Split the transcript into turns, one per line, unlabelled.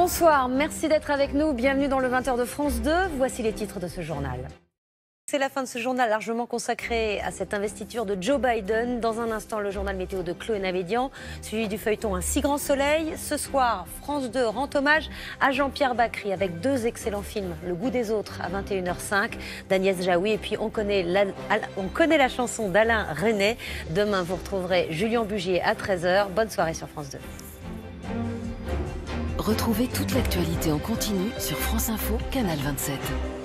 Bonsoir, merci d'être avec nous. Bienvenue dans le 20h de France 2. Voici les titres de ce journal. C'est la fin de ce journal largement consacré à cette investiture de Joe Biden. Dans un instant, le journal météo de Chloé Navédian, suivi du feuilleton Un si grand soleil. Ce soir, France 2 rend hommage à Jean-Pierre Bacry avec deux excellents films. Le goût des autres à 21h05 d'Agnès Jaoui. Et puis on connaît la chanson d'Alain Resnais. Demain, vous retrouverez Julien Bugier à 13h. Bonne soirée sur France 2.
Retrouvez toute l'actualité en continu sur France Info, Canal 27.